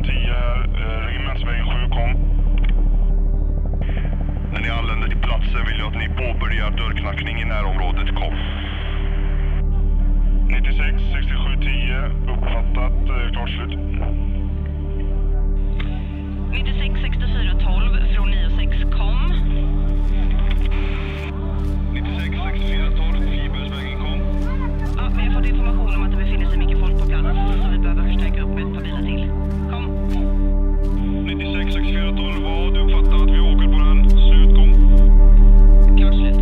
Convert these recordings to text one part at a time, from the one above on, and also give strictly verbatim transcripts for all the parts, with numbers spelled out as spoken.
tio, Regementsvägen sju, kom. När ni anländer till platsen vill jag att ni påbörjar dörrknackning i närområdet, kom. nittiosex sextiosju tio, uppfattat, klart slut. nittiosex sextiofyra tolv från nio sex, kom. nittiosex sextiofyra tolv, Fibergsvägen, kom. Ja, vi har fått information om att det befinner sig mycket folk på plats, så vi behöver förstärka upp med ett par bilar till. Kom. nittiosex sextiofyra tolv, vad du uppfattar att vi åker på den. Slut, kom. Klart slut.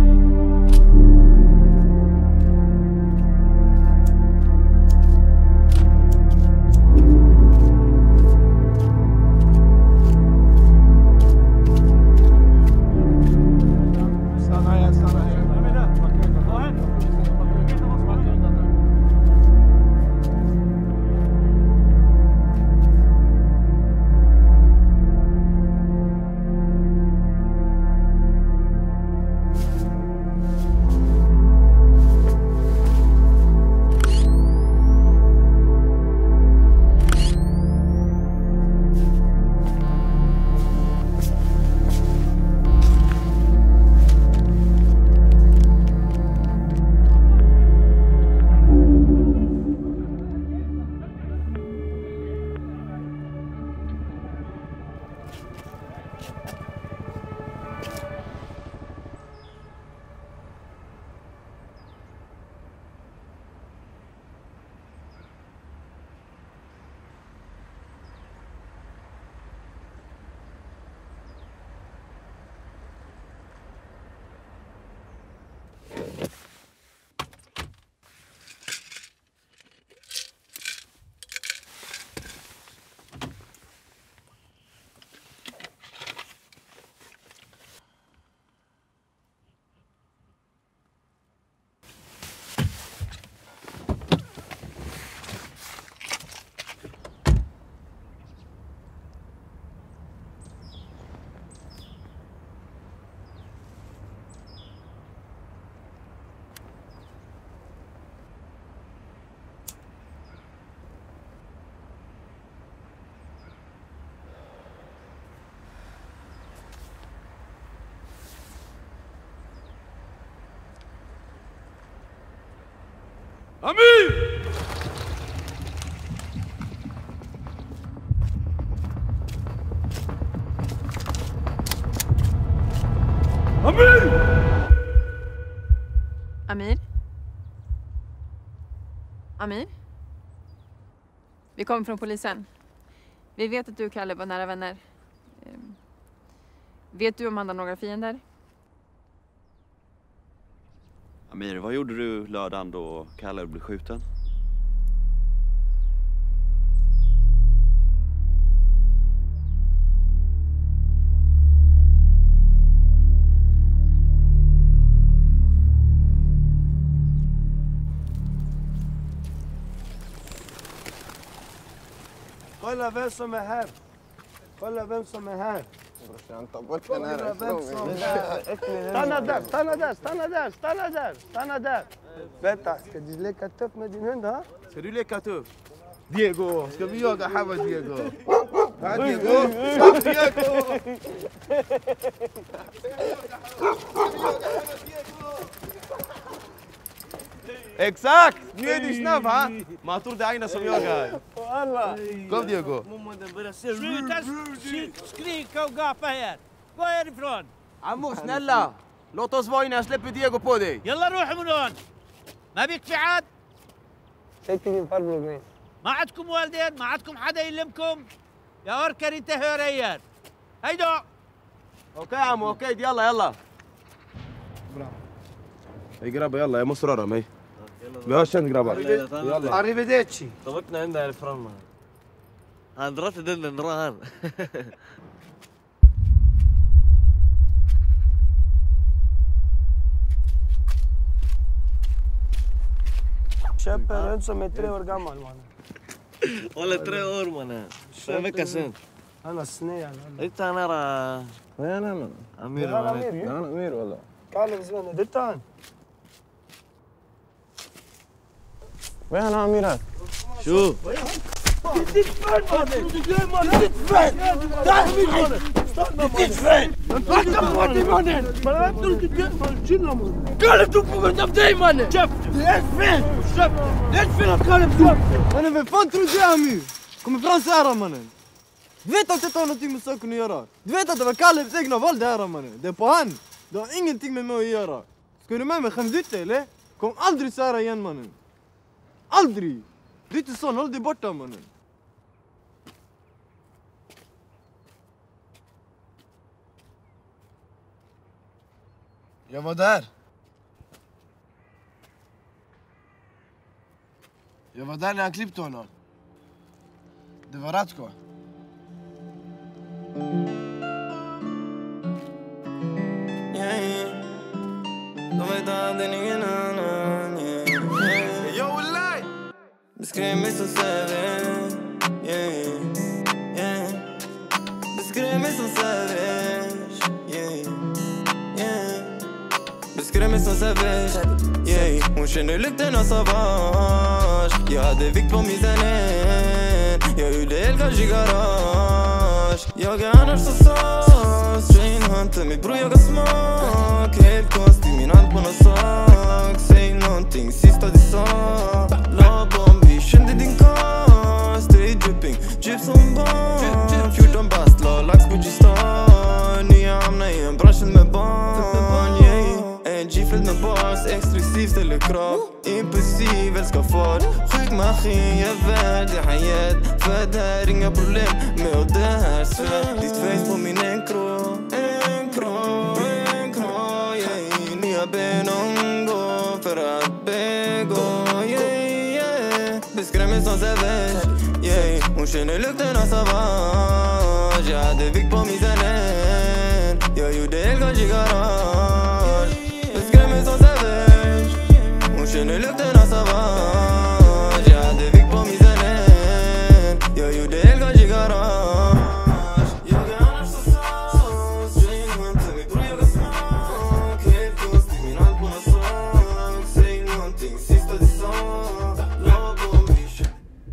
Amir! Amir! Amir? Amir? Vi kommer från polisen. Vi vet att du och Kalle var nära vänner. Ehm, Vet du om han har några fiender? Amir, vad gjorde du lördagen då Kalle blev skjuten? Kolla vem som är här. Kolla vem som är här. Kolla vem som är här. Stanna där, stanna där, stanna där, stanna där, stanna där. Vänta, ska du leka tuff med din hund, ha? Ska du leka tuff? Diego, ska vi jaga Hava Diego? Ja, Diego! Diego! Exakt! Nu är du snabb, ha? Man tror det är Aina som jagar. Kom, Diego. Sluta skrika och gapa här. Gå härifrån. Ammo, snälla. Låt oss vara innan jag släpper Diego på dig. يلا روحوا من هون. ما بيك في عاد؟ Säg till din farbror Green. ما عندكم والدين؟ ما عندكم حدا يلمكم؟ يا أوركر أنت هورير. هيدو. Okej, Ammo, okej. Yalla, yalla. Bra. Hej grabbar, yalla. Jag måste röra mig. Vi hörs sen grabbar. Yalla. Arrivederci. طبقنا عندها الفرن هان درات دلنا نراهن Köper en hund som är tre år gammal, mannen. ولا تري اور مانا فهمك سنت انا سنية انت انا را وين انا امير انا امير انا امير والله كلم زمان دتان وين اميرات شو Det är ditt fel mannen! Det är ditt fel! Det är mitt mannen! Det är ditt fel! Vakta på dig mannen! Men jag tror inte det mannen, chilla mannen! Kalle tog på grund av dig mannen! Köp! Det är fel! Köp! Det är fel att Kalle tog! Mannen vem fan tror du är Amir? Kommer fram så här mannen! Du vet att det har någonting med saken att göra. Du vet att det var Kalles egna val det här mannen. Det är på han. Det har ingenting med mig att göra. Ska du med mig? Skäms du inte eller? Kom aldrig så här igen mannen. Aldrig! Du är inte sån, håll dig borta mannen. Jag var där. Jag var där när han klippte honom. Det var Ratko. Beskrev mig som savage, yeah, yeah. Beskrev mig som savage, yeah, yeah. Beskrev mig som savage, yeah. Hon känner lukten av savage. Jag hade vikt på mizanen. Jag gjorde elgage i garage. Jag är annars så sak. Strain hunter, min bror jag har smak. Helt konstig, min hand på någon sak. Säg någonting, sista du sa. La bomb, vi kände din kast. Stay dripping, drip som barn. fjorton bast, la lax på G-star. Nya hamnar i en bransch med barn, yeah. En G-fylld med bars, exklusiv ställer krav. Impulsiv, älskar fart. Sjuk maskin, jag värd i hayat. Född här, inga problem med och det här svär. Ditt face på min enkro. Enkro, enkro, yeah. Nya ben omgå för att begå, yeah, yeah. Beskrev mig som savage, yeah. Hon känner lukten av savage. Jag hade vikt på mizanen. Jag gjorde elgage i garage. Beskrev mig som savage. Hon känner lukten av savage. Jag hade vikt på mizanen. Jag gjorde elgage i garage. Jag är annars så sak. Strain hunter, min bror jag har smak. Helt konstig, min hand på någon sak. Säg någonting, sista du sa. Lagom, vi kör.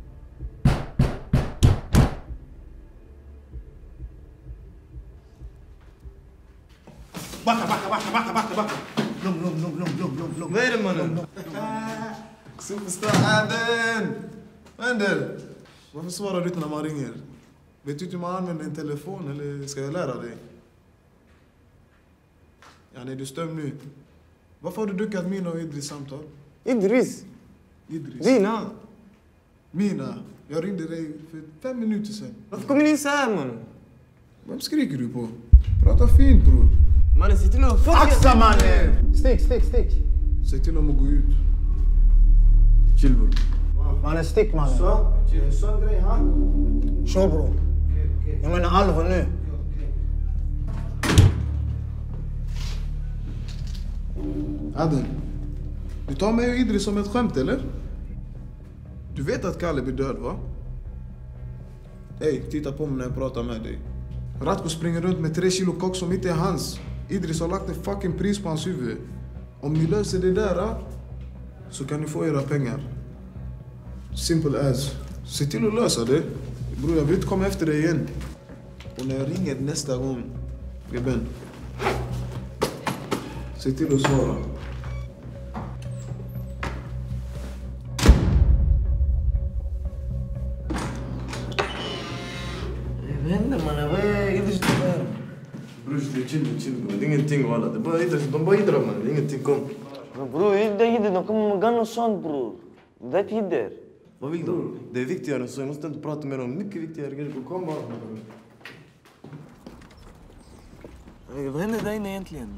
Backa, backa, backa, backa, backa, backa. Lugn, lugn, lugn, lugn, lugn, lugn, lugn. Vad är det mannen? Superstar Aden! Vad händer? Varför svarar du inte när man ringer? Vet du inte hur man använder en telefon eller ska jag lära dig? Ja, nej, du stäm nu. Varför har du duckat mina och Idris samtal? Idris? Idris? Dina? Mina? Jag ringde dig för fem minuter sedan. Varför kommer ni in så här mannen? Vem skriker du på? Prata fint bror. Mannen, sitt till och fuck. Axa mannen! Stick, stick, stick. Säg till dem att gå ut. Chill bror. Mannen, stick mannen. Så? Det är en sån grej han. Så bro. Jag menar allvar nu. Aden, du tar mig och Idris som ett skämt eller? Du vet att Kalle blir död va? Ey, titta på mig när jag pratar med dig. Ratko springer runt med tre kilo kock som inte är hans. Idris har lagt en fucking pris på hans huvud. Om ni löser det där så kan ni få era pengar. Simple as. Se till att lösa det. Bror, jag vill inte komma efter dig igen. Och när jag ringer nästa gång, gubben. Se till att svara. Vad händer mannen? Vad är Idris det här? Bror, det är chill, chill bror. Det är ingenting walla. Det är bara Idris. De bara hidrar man. Det är ingenting, kom. Men bror, det är hidder. De kommer med gun och sånt bror. Det är ett hidder. Vad vill du? Det är viktigare än så. Jag måste inte prata med dem. Mycket viktigare grejer. Kom bara. Hey, vad händer där inne egentligen?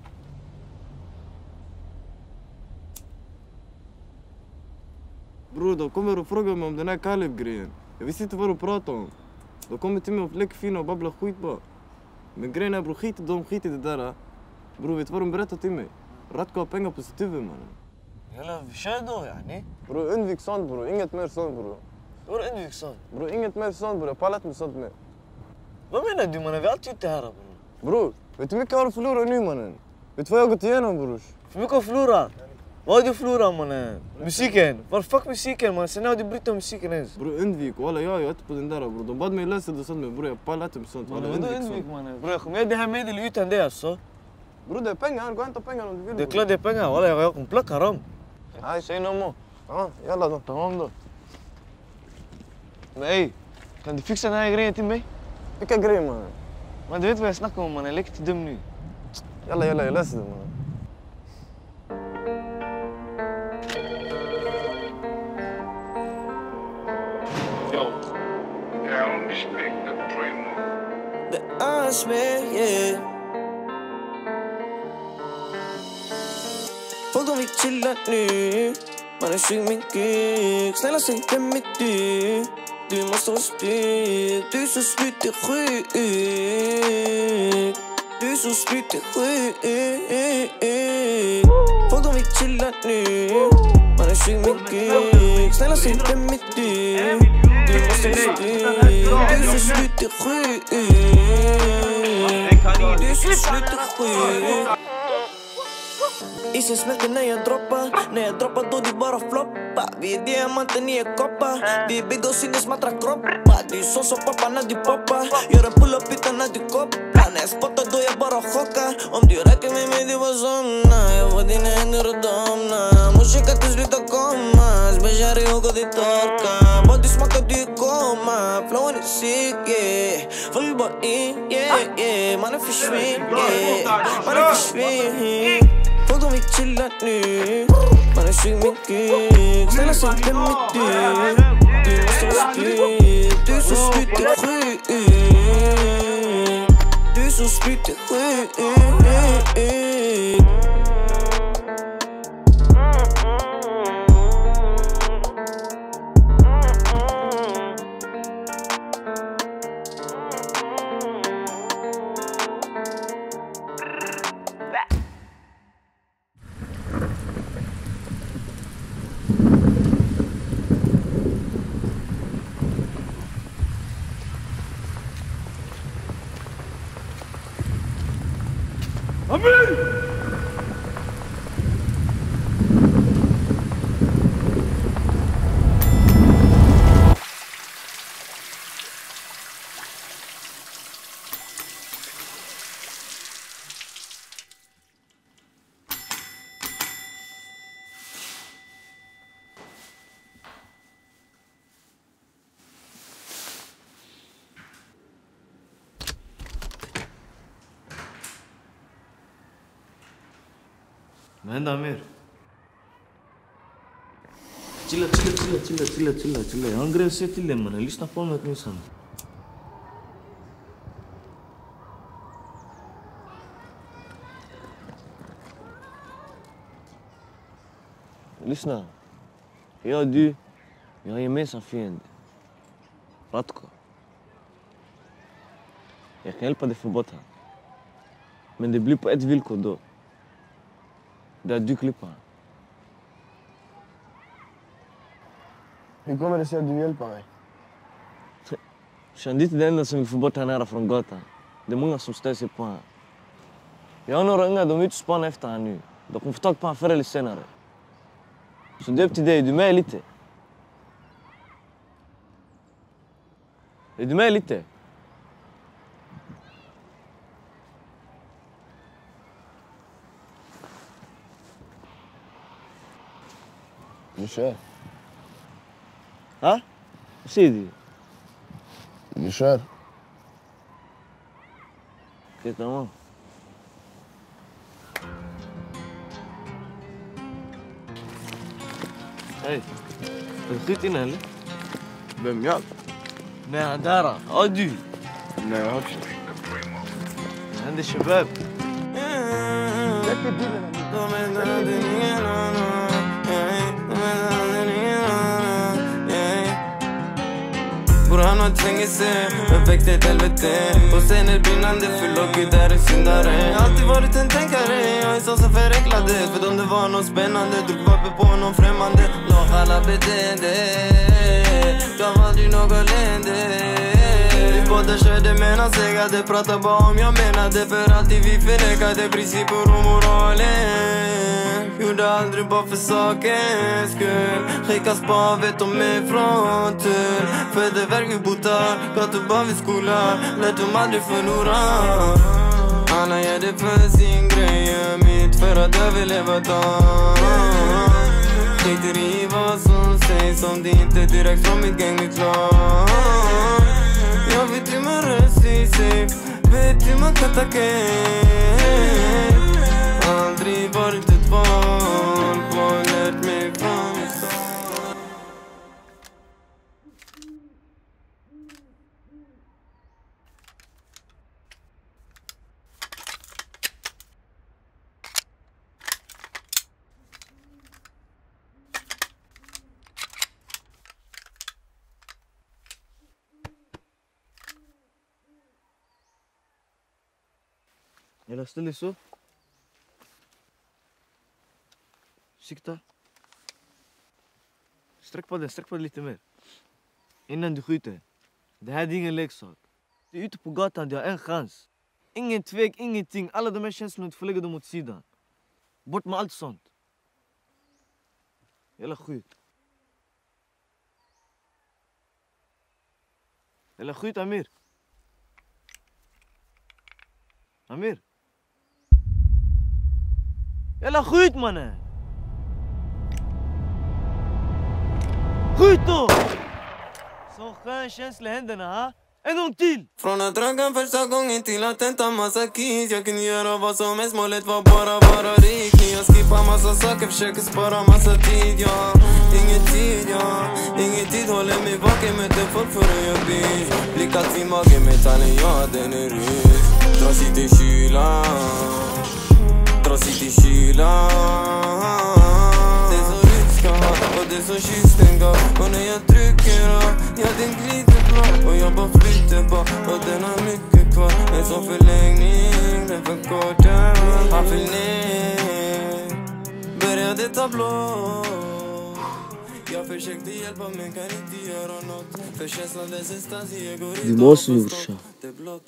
Bror, de kommer och frågar mig om den här Kaleb-grejen. Jag visste inte vad de pratar om. De kommer till mig och leker fina och babblar skit bara. Men grejen är bror, skit i dem, skit i det där. Bror, vet du vad de berättar till mig? Ratko har pengar på sitt huvud mannen. Jalla, kör då yani. Bror, undvik sånt bror. Inget mer sånt bror. Vadå undvik sånt? Bror, inget mer sånt bror. Jag pallar inte med sånt mer. Vad menar du mannen? Vi har alltid gjort det här bror. Bror, vet du hur mycket har du förlorat nu mannen? Vet du vad jag har gått igenom brors? För mycket att förlora? Vad har du förlorat mannen? Musiken, var fuck musiken man, sen har du brytt om musiken ens. Bro, undvik, walla jag är inte på den där bro. De bad mig läsa det sånt men bro, jag pallar inte med sånt. Walla undvik mannen. Bro, jag kommer ge det här medel utan det alltså. Bro, det är pengar, gå och hämta pengar om du vill. Det är klart det är pengar, walla jag kommer plocka dem. Nej, säg no more. Ja, jalla då. Tamam då. Men ey, kan du fixa den här grejen till mig? Vilka grejer mannen? Men du vet vad jag snackar om mannen, lägg till dum nu. Jalla, jalla, jag läser det mannen. Det är smär, yeah. Folk de vill chilla nu. Man är sjuk min kuk. Snälla säg vem är du? Du måste vara stygg. Du är så spyttig sjuk. Du är så spyttig sjuk. Folk de vill chilla nu. Man är sjuk min kuk. Snälla säg vem är du? Du måste vara stygg. Du är så spyttig sjuk. Du är så spyttig sjuk. Isen smälter när jag droppar. När jag droppar då det bara floppa. Vi är diamanter, ni är koppar. Vi är byggda och sinnes mattra kroppar. Det är så som pappa när du poppar. Gör en pull-up utan när du kopplar. När jag spottar då jag bara chockar. Om du räcker med mig det var somna. Jag får dina händer och domna. Musik att du slutar komma. Special i ögon det torka. Body smakar du komma. Flowen är sick, yeah. Följ bara in, yeah, yeah. Man är försvinn, yeah. Man är försvinn. Folk de vill chilla nu. Man är sjuk min kuk. Snälla säg vem är du? Du måste vara stygg. Du är så spyttig sjuk. Du är så spyttig sjuk. Vad händer Amir? Chilla, chilla, chilla, chilla, chilla, chilla, chilla. Jag har en grej att säga till dig mannen. Lyssna på mig åtminstone. Lyssna. Jag och du, vi har en gemensam fiende. Ratko. Jag kan hjälpa dig få bort honom. Men det blir på ett villkor då. Det är du klippar. Hur kommer det sig att du hjälper mig? Shan, det är inte det enda som vill få bort honom här från gatan. Det är många som stör sig på honom. Jag har några unga, de är ute och spanar efter honom nu. De kommer få tag på honom förr eller senare. Så det är upp till dig, är du med lite? Är du med lite? Du kör. Ha? Vad säger du? Du kör. Okej, tamam. Hej. Har du skjutit innan eller? Vem jag? Nej, han där. Ja, du. Nej, jag har inte. Han är shabab. Lägg i bilen. Bror han har ett fängelse, uppväxt i ett helvete. Och sen är brinnande full och Gud är en syndare. Jag har alltid varit en tänkare, jag är så som förenklade. För om det var något spännande, drog vapen på någon främmande. Låg alla beteende, gav aldrig något leende. Vi båda jag körde medan segade. Pratar bara om jag menade. För alltid vi förnekade principer och moralen. Gjorde aldrig bara för sakens skull. Skickas bara vet om mig från tull. För det verkar bota. Gator bara vid skola. Lät dem aldrig förlora. Alla gör det för sin grej. Mitt för att överleva dagen. Skiter i vad som sägs. Om det inte direkt från mitt gang mitt lag. Jag vet hur man rör sig safe. Vet hur man kan tacka. Aldrig varit ett val. Bara lärt mig från misstag. Eller ställ dig så. Sikta. Sträck på den, sträck på den lite mer. Innan du skjuter. Det här är ingen leksak. Du är ute på gatan, du har en chans. Ingen tvek, ingenting. Alla de här känslorna, du får lägga dem åt sidan. Bort med allt sånt. Eller skjut. Eller skjut, Amir. Amir. Eller skjut, mannen! Skjut då! Så skön känsla i händerna, ha? En gång till! Från att ragga första gången till att tenta massa keys. Jag kunde göra vad som helst, målet var bara vara rik. Jag skippar massa saker, försöker spara massa tid, ja. Ingen tid, ja. Ingen tid håller mig vaken, möter folk för att jag blir. Blickat vid magen, metallen, ja den är rysk. Dra sitt i kylan. Dra sitt i kylan. Det är så rysk ska ha och det är så kysten gav. Och när jag trycker av, ja den glider bra. Och jag bara flyter bara, och den har mycket kvar. En sån förlängning, den för kort. Han föll ner, började ta blå. Jag försökte hjälpa men kan inte göra något. För känslan dess instans, jag går Du måste ju brorsa. Det är blott.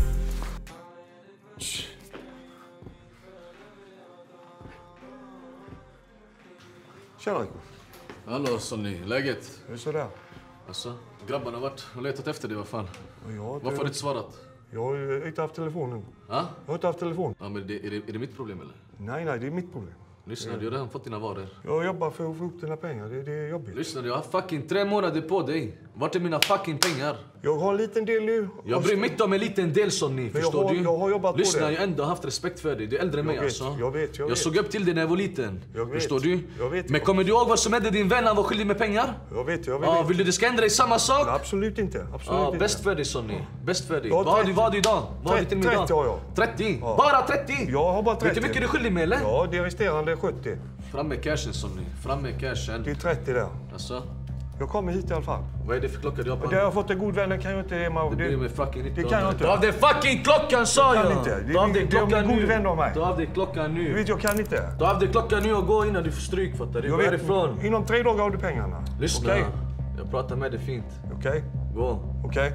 Tjena. Hallå Sonny, läget? Hur är det sådär? Alltså, grabbarna har varit och letat efter dig, vad fan? Ja, Varför har du inte svarat? Jag har inte haft telefonen. Ja? Jag har inte haft telefon. Ja, men det, är, det, är det mitt problem eller? Nej, nej, det är mitt problem. Lyssna, du har redan fått dina varor. Jag jobbar för att få upp dina pengar, det, det är jobbigt. Lyssna, jag har fucking tre månader på dig. Vart är mina fucking pengar? Jag har en liten del nu. Jag bryr mig inte om en liten del Sonny, förstår jag har, du? Jag har jobbat Lyssna, på det. jag har ändå haft respekt för dig. Du är äldre än mig vet, alltså. Jag vet, jag Jag vet. såg upp till dig när jag var liten. Jag vet. Förstår du? Jag vet. Men kommer du ihåg vad som hände din vän? Han var skyldig med pengar? Jag vet, jag vet. Ja, vill du det ska ändra i samma sak? Men absolut inte. Absolut Ja, inte. bäst för dig Sonny. Bäst för dig. Jag har Vad har du, trettio. vad har du idag? Vad har du till mig idag? trettio har jag. trettio? Ja. Bara trettio? Jag har bara trettio. Vet du hur mycket du är skyldig med eller? Ja, det resterande är sjuttio. Fram med cashen Sonny. Fram med cashen. Det är trettio där. Alltså? Jag kommer hit i alla fall. Vad är det för klocka du har på? Det har jag fått en god vän, den kan jag inte ge mig av. Det blir med fucking inte. Det kan jag inte. Ta av dig fucking klockan sa jag! Jag kan inte. Det Ta av dig är klockan en god nu. vän av mig. Ta av dig klockan nu. Du vet, jag kan inte. Ta av dig klockan nu och gå innan du får stryk, fattar du? Jag Gå vet, härifrån. inom tre dagar har du pengarna. Lyssna. Okej? Jag pratar med dig fint. Okej? Gå. Okej?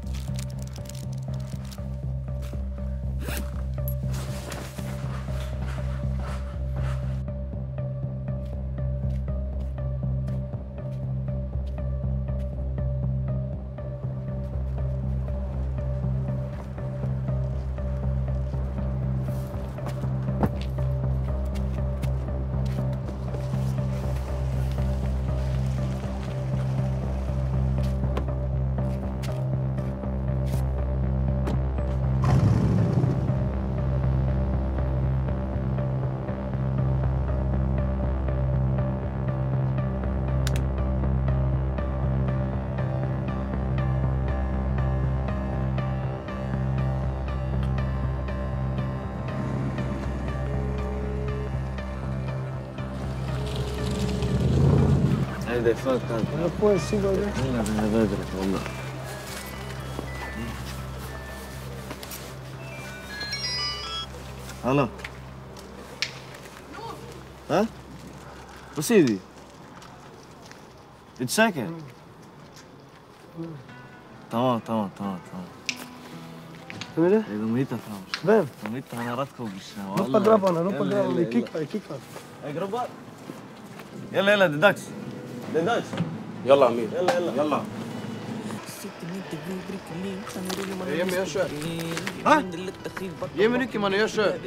Nej, det är för kallt. Jag får en cigarett. Nej, det här vädret, wallah. Hallå? Ha? Vad säger du? Är du säker? Tamam, tamam, tamam, tamam. Vem är det? De har hittat honom. Vem? De har hittat honom Ratko brorsan. Ropa grabbarna, ropa grabbarna. Kicka, kicka. Ey grabbar. Yalla yalla, det är dags. Det är dags. Jalla Amir. Yalla yalla. Yalla. Ge mig, jag kör. Ha? Ge mig nyckeln mannen, jag kör.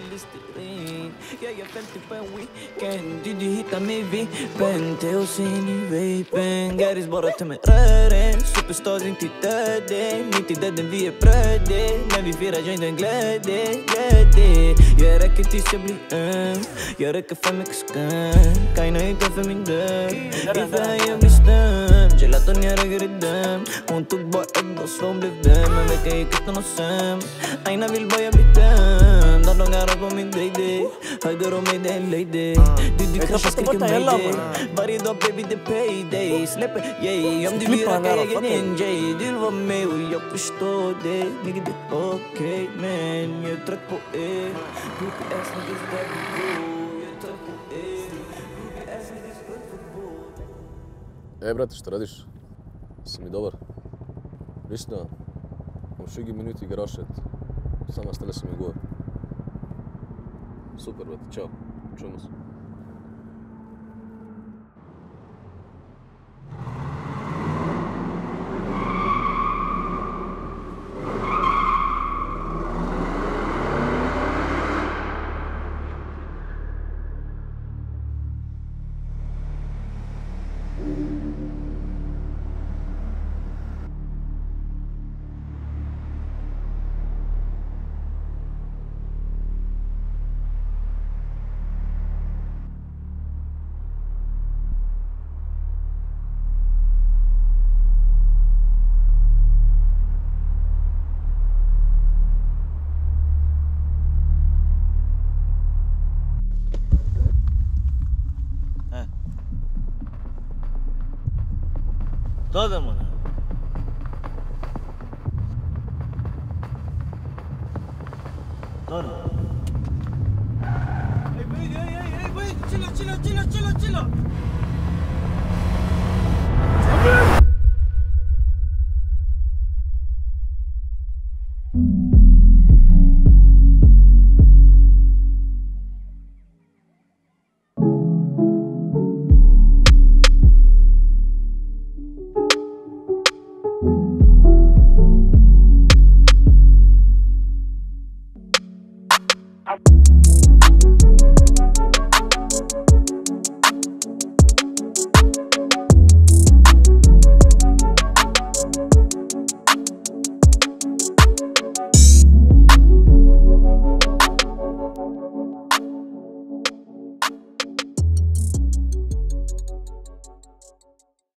Du hittar mig vid Pente och sen i vapen. Garis bara ta mig rören. Superstars inte döden. Mitt i döden vi är bröder. Men vi firar jointen glädje, glädje. Jag räcker tills jag blir öm. Jag räcker för mycket skam. Kaina utanför min dörr. Ifrån jag blir stöm. Gelaton jag röger i döm. Hon tog bara ett och så blev döm. En vecka gick utan och söm. Aina vill bara jag bli dömd. Där de garrar på min day-day. Höger om mig det är en lady. Du du kanske skriker mayday. Varje dag baby det payday. Släpper yay. Om du vill raka egen N J. Du vill vara med och jag förstår det. Nigga det är okej. Men jag är trött på er. Groupie ass niggas där vi går. Jag är trött på er. Groupie ass niggas trött på båda. Ej brate, šta radiš? Si mi dobar? Lyssna. Om tjugo minuter i garaget. Samma ställe som igår. Super brate, ciao. Čujemo se. Ta den mannen. Ta den. Ey boy, ey ey ey boy, chilla chilla chilla chilla chilla.